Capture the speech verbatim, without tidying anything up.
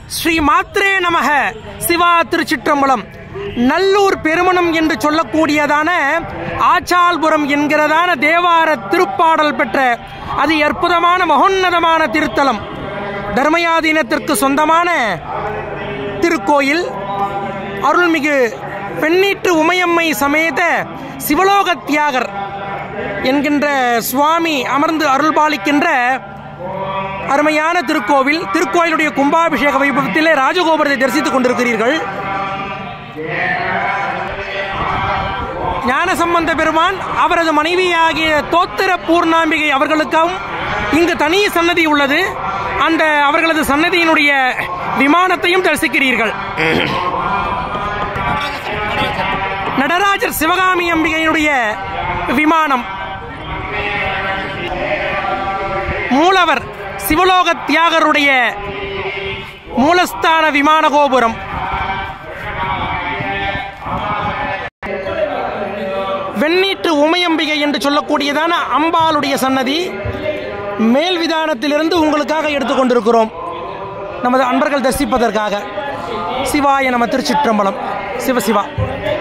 ஸ்ரீ மாத்ரே நமக. சிவா திருச்சிற்றம்பலம். நல்லூர் பெருமணம் என்று சொல்லக்கூடியதான ஆச்சால்புரம் என்கிறதான தேவார திருப்பாடல் பெற்ற அதி அற்புதமான மகோன்னதமான திருத்தலம். தர்மயாதீனத்திற்கு சொந்தமான திருக்கோயில். அருள்மிகு பெண்ணீற்று உமையம்மை சமேத சிவலோக தியாகர் என்கின்ற சுவாமி அமர்ந்து அருள்பாலிக்கின்ற அருமையான திருக்கோவில். திருக்கோயிலுடைய கும்பாபிஷேக வைபவத்திலே ராஜகோபுரத்தை தரிசித்துக் கொண்டிருக்கிறீர்கள். ஞானசம்பந்த பெருமான் அவரது மனைவியாகிய தோத்திர பூர்ணாம்பிகை அவர்களுக்கும் இங்கு தனி சன்னதி உள்ளது. அந்த அவர்களது சன்னதியினுடைய விமானத்தையும் தரிசிக்கிறீர்கள். நடராஜர் சிவகாமி அம்பிகையினுடைய விமானம். மூலவர் சிவலோக தியாகருடைய மூலஸ்தான விமான கோபுரம். வெண்ணீற்று உமையம்பிகை என்று சொல்லக்கூடியதான அம்பாளுடைய சன்னதி மேல் விதானத்திலிருந்து உங்களுக்காக எடுத்துக்கொண்டிருக்கிறோம், நமது அன்பர்கள் தரிசிப்பதற்காக. சிவாய நம. திருச்சிற்றம்பலம். சிவசிவா.